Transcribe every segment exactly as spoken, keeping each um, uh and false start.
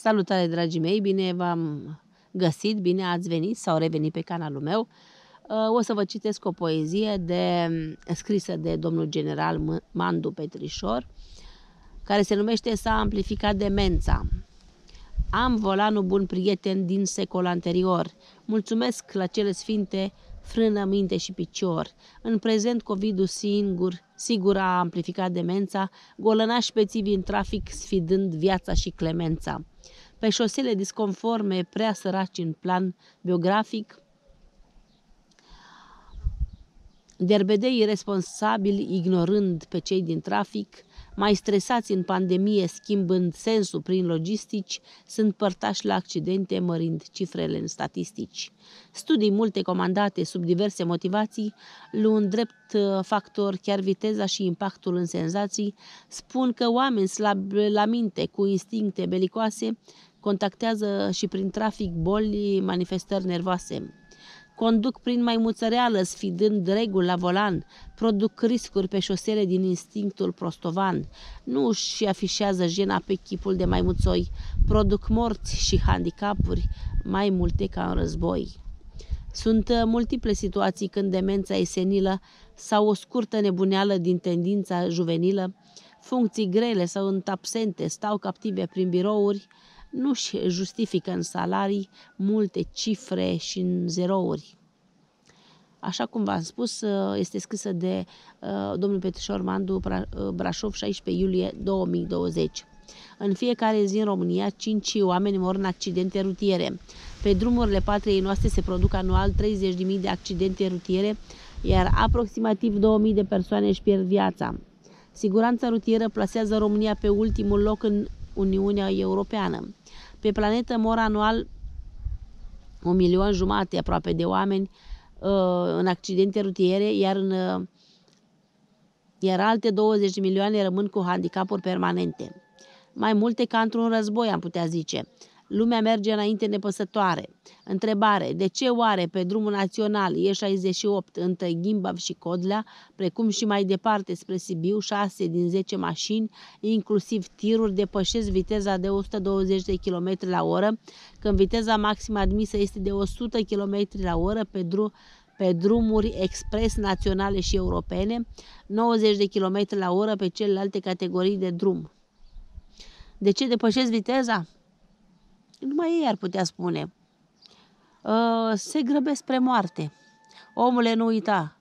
Salutare, dragii mei, bine v-am găsit, bine ați venit sau revenit pe canalul meu. O să vă citesc o poezie de, scrisă de domnul general Mandu Petrișor, care se numește S-a amplificat demența. Am volanul bun prieten din secol anterior. Mulțumesc la cele sfinte, frână, minte și picior. În prezent COVID-ul singur, sigur a amplificat demența, golănași pețivi în trafic sfidând viața și clemența. Pe șosele disconforme, prea săraci în plan biografic, derbedei irresponsabili ignorând pe cei din trafic, mai stresați în pandemie schimbând sensul prin logistici, sunt părtași la accidente mărind cifrele în statistici. Studii multe comandate sub diverse motivații, luând drept factor chiar viteza și impactul în senzații, spun că oameni slabi la minte cu instincte belicoase contactează și prin trafic boli, manifestări nervoase. Conduc prin maimuță reală, sfidând reguli la volan, produc riscuri pe șosele din instinctul prostovan, nu își afișează jena pe chipul de maimuțoi, produc morți și handicapuri, mai multe ca în război. Sunt multiple situații când demența e senilă sau o scurtă nebuneală din tendința juvenilă, funcții grele sau sunt absente, stau captive prin birouri, nu-și justifică în salarii multe cifre și în zerouri. Așa cum v-am spus, este scrisă de uh, domnul Petrișor Mandu, Brașov, șaisprezece iulie două mii douăzeci. În fiecare zi în România, cinci oameni mor în accidente rutiere. Pe drumurile patriei noastre se produc anual treizeci de mii de accidente rutiere, iar aproximativ două mii de persoane își pierd viața. Siguranța rutieră plasează România pe ultimul loc în Uniunea Europeană. Pe planetă mor anual un milion jumate aproape de oameni uh, în accidente rutiere, iar, în, uh, iar alte douăzeci de milioane rămân cu handicapuri permanente. Mai multe ca într-un război, am putea zice. Lumea merge înainte nepăsătoare. Întrebare: de ce oare pe drumul național E șaizeci și opt între Gimbav și Codlea, precum și mai departe spre Sibiu, șase din zece mașini, inclusiv tiruri, depășesc viteza de o sută douăzeci de kilometri la oră, când viteza maximă admisă este de o sută kilometri la oră pe, drum, pe drumuri expres naționale și europene, nouăzeci de kilometri la oră pe celelalte categorii de drum? De ce depășesc viteza? Numai ei ar putea spune. Uh, se grăbesc spre moarte. Omule, nu uita.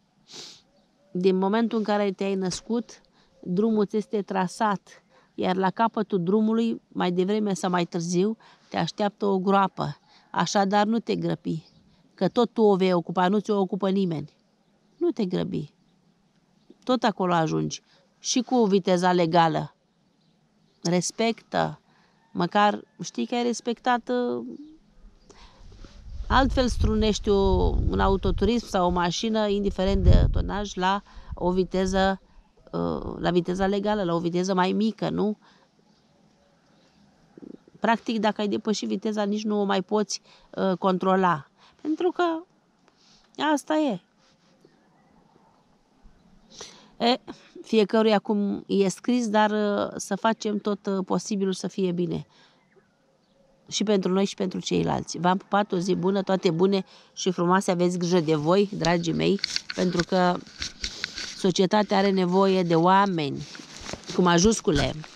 Din momentul în care te-ai născut, drumul ți este trasat, iar la capătul drumului, mai devreme sau mai târziu, te așteaptă o groapă. Așadar nu te grăbi, că tot tu o vei ocupa, nu ți-o ocupă nimeni. Nu te grăbi. Tot acolo ajungi. Și cu viteza legală. Respectă. Măcar știi că ai respectat, altfel strunești un autoturism sau o mașină, indiferent de tonaj, la o viteză, la viteza legală, la o viteză mai mică, nu? Practic, dacă ai depășit viteza, nici nu o mai poți controla. Pentru că asta e. E, fiecăruia cum e scris, dar să facem tot posibilul să fie bine. Și pentru noi și pentru ceilalți. V-am pupat, o zi bună, toate bune și frumoase, aveți grijă de voi, dragii mei, pentru că societatea are nevoie de oameni cu majuscule.